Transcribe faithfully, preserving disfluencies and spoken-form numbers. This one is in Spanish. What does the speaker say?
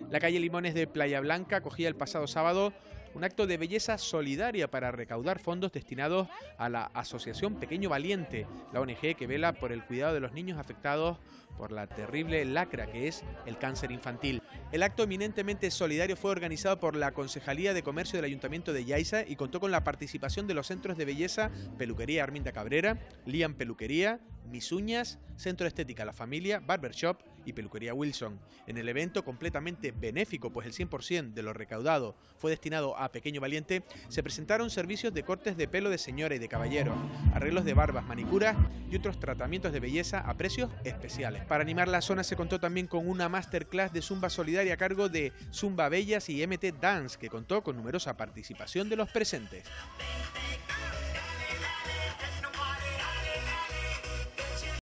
La calle Limones de Playa Blanca acogía el pasado sábado un acto de belleza solidaria para recaudar fondos destinados a la Asociación Pequeño Valiente, la O N G que vela por el cuidado de los niños afectados por la terrible lacra que es el cáncer infantil. El acto eminentemente solidario fue organizado por la Concejalía de Comercio del Ayuntamiento de Yaiza y contó con la participación de los centros de belleza Peluquería Arminda Cabrera, Lian Peluquería, Mis Uñas, Centro Estética La Familia, Barbershop y Peluquería Wilson. En el evento completamente benéfico, pues el cien por cien de lo recaudado fue destinado a Pequeño Valiente, se presentaron servicios de cortes de pelo de señora y de caballero, arreglos de barbas, manicuras y otros tratamientos de belleza a precios especiales. Para animar la zona se contó también con una masterclass de Zumba Solidaria a cargo de Zumba Bellas y M T Dance, que contó con numerosa participación de los presentes.